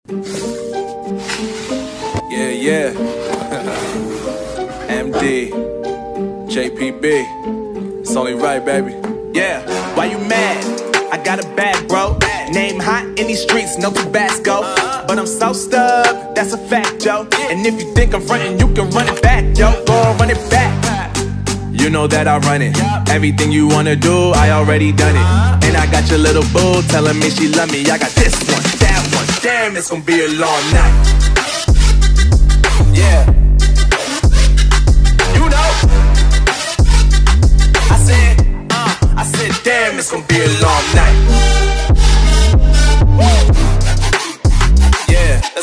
Yeah, yeah. MD, JPB. It's only right, baby. Yeah, why you mad? I got a bag, bro. Name hot in these streets, no Tabasco. But I'm so stubbed, that's a fact, yo. And if you think I'm frontin', you can run it back, yo. Go on, run it back. You know that I run it. Everything you wanna do, I already done it. And I got your little boo telling me she love me. I got this one, that one. Damn, it's gonna be a long night. Yeah. You know. I said, damn, it's gonna be a long night.